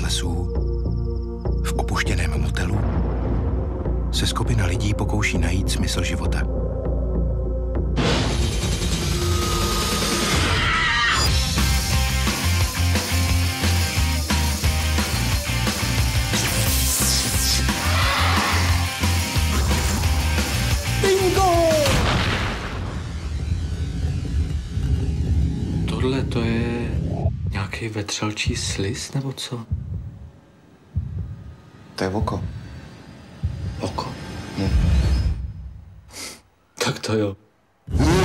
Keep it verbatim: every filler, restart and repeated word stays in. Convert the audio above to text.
lesů, v opuštěném motelu, se skupina lidí pokouší najít smysl života. Tohle to je nějaký vetřelčí sliz, nebo co? To je oko. Oko? Hm. Tak to jo.